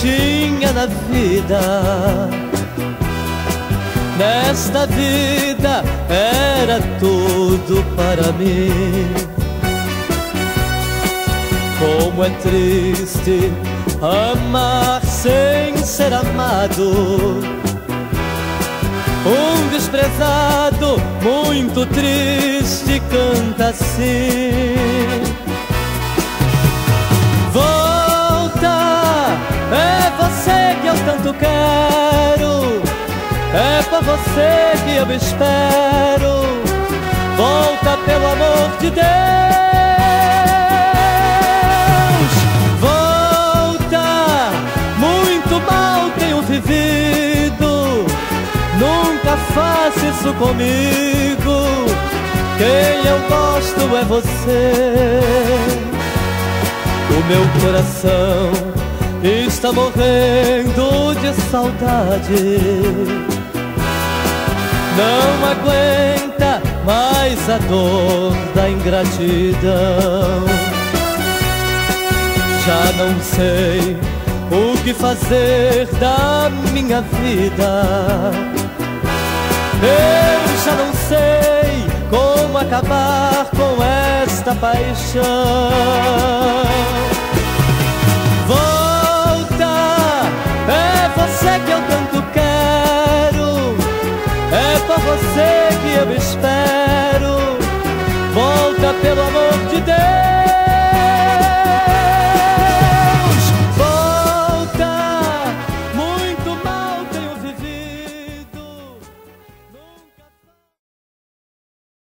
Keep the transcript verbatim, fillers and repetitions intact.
tinha na vida. Nesta vida era tudo para mim. Como é triste amar sem ser amado. Um desprezado muito triste canta assim: volta, é você que eu tanto quero, é por você que eu espero. Volta, pelo amor de Deus. Volta, muito mal tenho vivido. Nunca faça isso comigo. Quem eu gosto é você. O meu coração está morrendo de saudade. Não aguenta mais a dor da ingratidão. Já não sei o que fazer da minha vida. Eu já não sei como acabar com esta paixão.